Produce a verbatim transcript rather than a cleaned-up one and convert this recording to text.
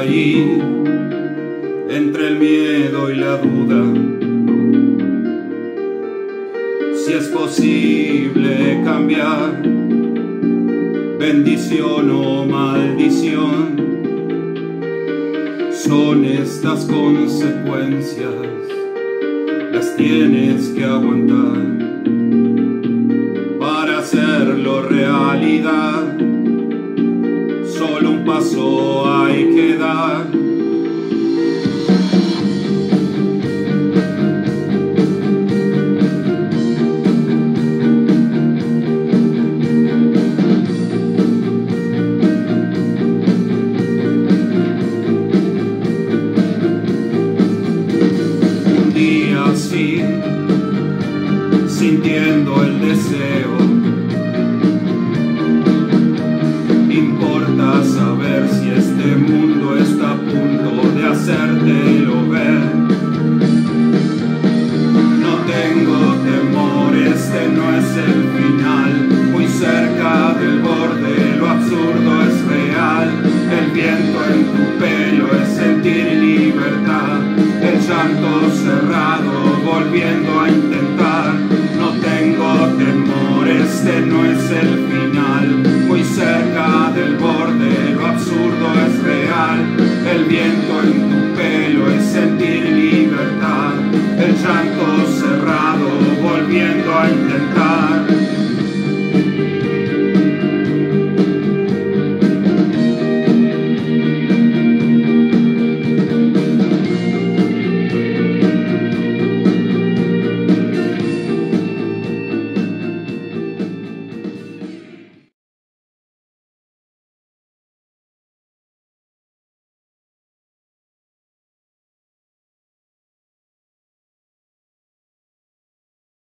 allí, entre el miedo y la duda, si es posible cambiar, bendición o maldición, son estas consecuencias, las tienes que aguantar para hacerlo realidad. Solo un paso hay que dar. Un día así, sintiendo el deseo, importa saber si este mundo está a punto de hacértelo ver. No tengo temor, este no es el final, muy cerca del borde, lo absurdo es real. El viento en tu pelo es sentir libertad, el llanto cerrado volviendo a intentar. No tengo temor, este no es el final, muy cerca del borde, lo absurdo es real. El viento en tu